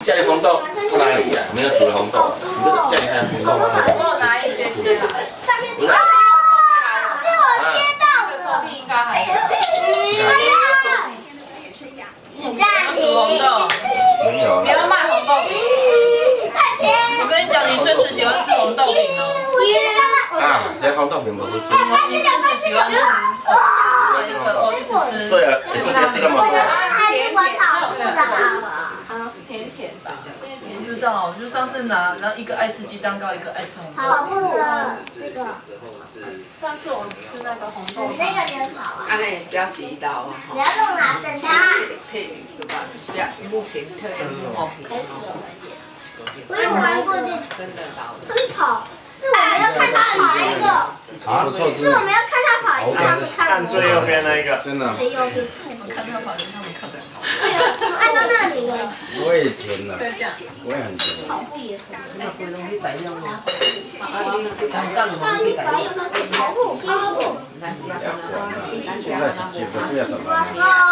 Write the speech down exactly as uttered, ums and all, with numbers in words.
家里红豆哪里呀？没有煮的红豆，你这家里还有红豆吗？ 我有拿一些些来。 上面啊，是我切到的。 抽屉应该还有。 你暂停。 红豆。 没有。 你要卖红豆饼？我跟你讲，你孙子喜欢吃红豆饼哦。 啊，这红豆饼我不吃。 你孙子喜欢吃。我一个，我一直吃。 对啊，也是也是那么多。 还是管好吃的好。 甜甜吧，不知道，就上次拿，然后一个爱吃鸡蛋糕，一个爱吃红豆。 好不的这个。 上次我吃那个红豆。 这个也好啊。 安尼不要洗一刀啊！ 不要弄拿等它。 配对吧？不要，目前特别哦。 我有玩过这个。 真的老。 真跑，是我们要看他跑一个。 啊，不错， 是我们要看他跑一个，他没看看最右边那一个。 真的。 最右边。 我看他跑，他没看到。 按到那里了。 我也甜了，我也很甜。 跑步也可以。 那回龙去白用啊。 跑步，跑步。 现在几几分要怎么？